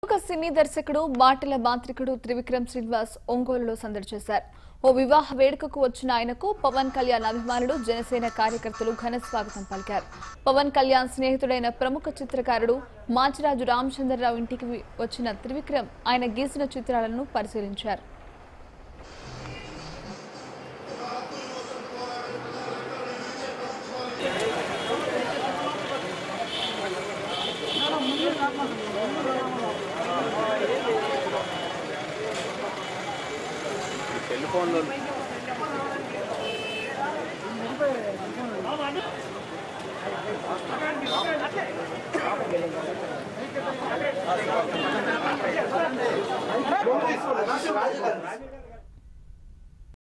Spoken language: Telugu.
ఒక సినీ దర్శకుడు మాటల మాంత్రికుడు త్రివిక్రమ్ శ్రీనివాస్ ఒంగోలులో సందడి చేశారు. ఓ వివాహ వేడుకకు వచ్చిన ఆయనకు పవన్ కళ్యాణ్ అభిమానులు, జనసేన కార్యకర్తలు ఘన స్వాగతం పలికారు. పవన్ కళ్యాణ్ స్నేహితుడైన ప్రముఖ చిత్రకారుడు మాచిరాజు రామచంద్రరావు ఇంటికి వచ్చిన త్రివిక్రమ్ ఆయన గీసిన చిత్రాలను పరిశీలించారు. Cell phone